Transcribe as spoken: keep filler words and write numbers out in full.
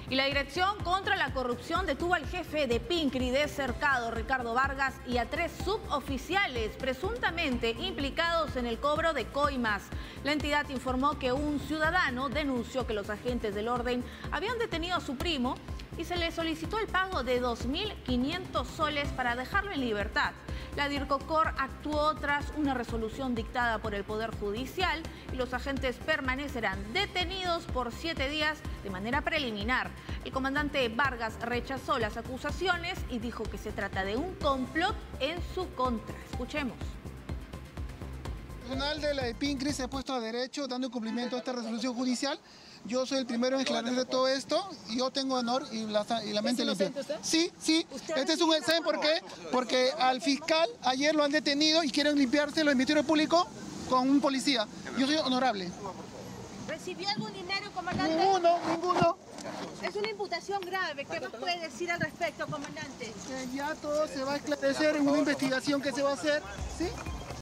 Y la Dirección contra la Corrupción detuvo al jefe de Pincri de Cercado, Ricardo Vargas, y a tres suboficiales presuntamente implicados en el cobro de coimas. La entidad informó que un ciudadano denunció que los agentes del orden habían detenido a su primo y se le solicitó el pago de dos mil quinientos soles para dejarlo en libertad. La DIRCOCOR actuó tras una resolución dictada por el Poder Judicial y los agentes permanecerán detenidos por siete días de manera preliminar. El comandante Vargas rechazó las acusaciones y dijo que se trata de un complot en su contra. Escuchemos. El personal de la de Pincri se ha puesto a derecho dando cumplimiento a esta resolución judicial. Yo soy el primero en esclarecer todo esto y yo tengo honor y la, y la mente limpia. Sí, sí. Este es un, ¿saben por qué? Porque al fiscal ayer lo han detenido y quieren limpiarse el Ministerio Público con un policía. Yo soy honorable. ¿Recibió algún dinero, comandante? Ninguno, ninguno. Es una imputación grave. ¿Qué más puede decir al respecto, comandante? Que ya todo se va a esclarecer en una investigación que se va a hacer, ¿sí?